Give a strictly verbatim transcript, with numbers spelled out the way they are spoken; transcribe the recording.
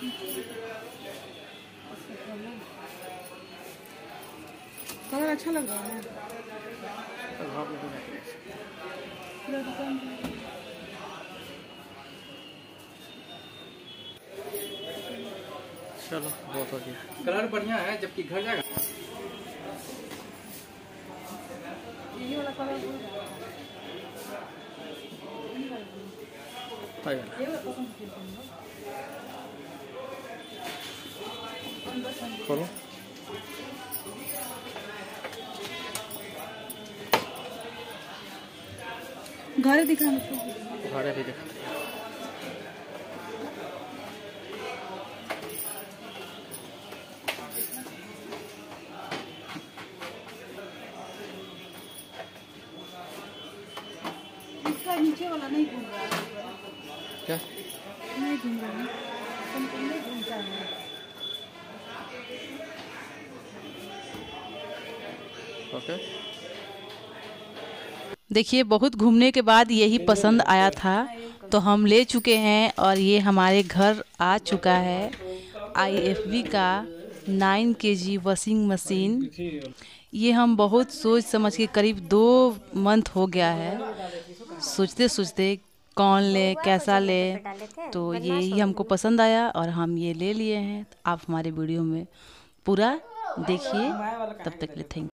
Colour अच्छा लग रहा है ना। चलो बहुत हो गया। कलर बढ़िया है, जबकि घर जाएगा ये वाला कलर खोलो। घर दिखाना, घरे भी दिखा। इसका नीचे वाला नहीं घूम रहा है। क्या नहीं घूम रहा है, नहीं घूमता है। ओके। देखिए, बहुत घूमने के बाद यही पसंद आया था तो हम ले चुके हैं और ये हमारे घर आ चुका है। आई एफ बी का nine K G washing machine. ये हम बहुत सोच समझ के करीब दो मंथ हो गया है, सोचते सोचते कौन ले कैसा ले, तो ये ही हमको पसंद आया और हम ये ले लिए हैं। आप हमारे वीडियो में पूरा देखिए, तब तक के लिए थैंक यू।